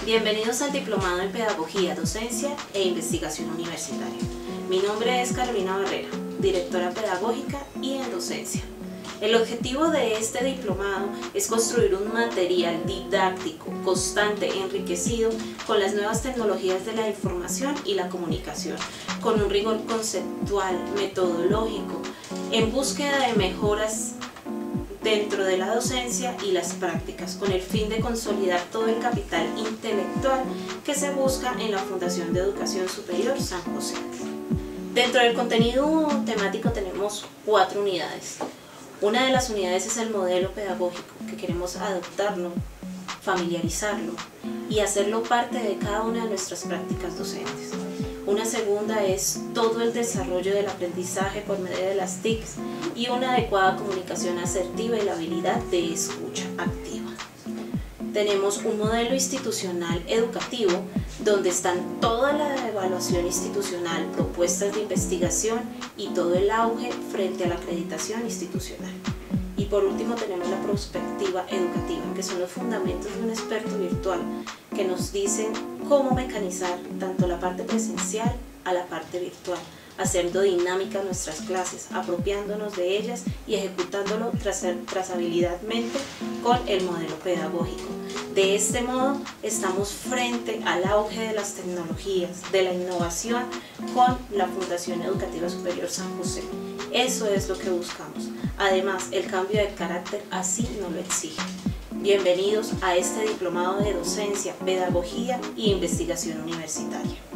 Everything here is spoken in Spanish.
Bienvenidos al Diplomado en Pedagogía, Docencia e Investigación Universitaria. Mi nombre es Carolina Barrera, directora pedagógica y en docencia. El objetivo de este diplomado es construir un material didáctico, constante e enriquecido con las nuevas tecnologías de la información y la comunicación, con un rigor conceptual, metodológico, en búsqueda de mejoras dentro de la docencia y las prácticas, con el fin de consolidar todo el capital intelectual que se busca en la Fundación de Educación Superior San José. Dentro del contenido temático tenemos 4 unidades. Una de las unidades es el modelo pedagógico, que queremos adoptarlo, familiarizarlo y hacerlo parte de cada una de nuestras prácticas docentes. Una segunda es todo el desarrollo del aprendizaje por medio de las TICs y una adecuada comunicación asertiva y la habilidad de escucha activa. Tenemos un modelo institucional educativo donde están toda la evaluación institucional, propuestas de investigación y todo el auge frente a la acreditación institucional. Y por último tenemos la perspectiva educativa, que son los fundamentos de un experto virtual que nos dicen cómo mecanizar tanto la parte presencial a la parte virtual, haciendo dinámica nuestras clases, apropiándonos de ellas y ejecutándolo trazabilidadmente con el modelo pedagógico. De este modo estamos frente al auge de las tecnologías, de la innovación con la Fundación Educativa Superior San José. Eso es lo que buscamos. Además, el cambio de carácter así nos lo exige. Bienvenidos a este diplomado de docencia, pedagogía y investigación universitaria.